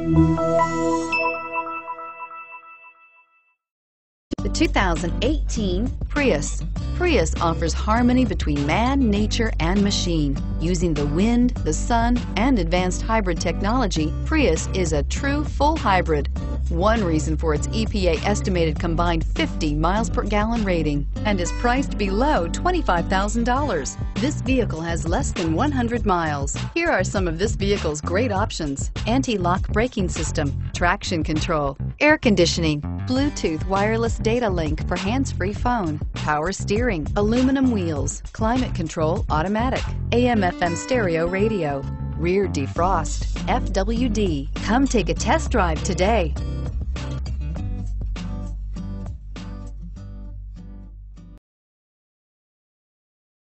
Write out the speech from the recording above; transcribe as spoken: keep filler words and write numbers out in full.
The two thousand eighteen Prius. Prius offers harmony between man, nature, and machine. Using the wind, the sun, and advanced hybrid technology, Prius is a true full hybrid. One reason for its E P A estimated combined fifty miles per gallon rating, and is priced below twenty-five thousand dollars. This vehicle has less than one hundred miles. Here are some of this vehicle's great options: anti-lock braking system, traction control, air conditioning, Bluetooth wireless data link for hands-free phone, power steering, aluminum wheels, climate control automatic, A M F M stereo radio, rear defrost, F W D. Come take a test drive today.